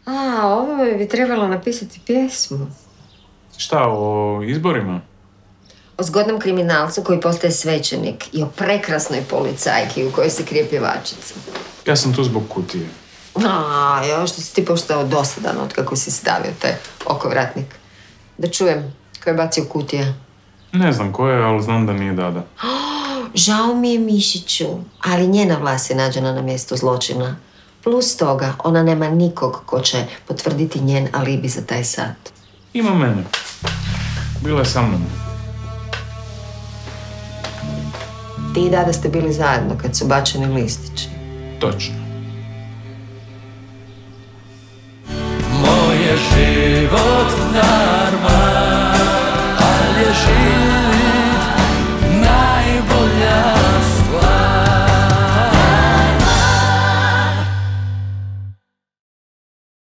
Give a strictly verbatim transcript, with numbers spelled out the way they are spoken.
A, ovo bi trebalo napisati pjesmu. Šta, o izborima? O zgodnom kriminalcu koji postaje svećenik i o prekrasnoj policajki u kojoj se krije pjevačica. Ja sam tu zbog kutije. A, jo, što si ti postao dosadan od kako si stavio taj okovratnik. Da čujem, ko je bacio kutije? Ne znam ko je, ali znam da nije Dada. Oh, žao mi je Mišiću, ali njena vlast je nađena na mjestu zločina. Plus toga, ona nema nikog ko će potvrditi njen alibi za taj sat. Ima mene. Bila je sa mnom. Ti i Dada ste bili zajedno kad su bačeni listići. Točno. Moj je život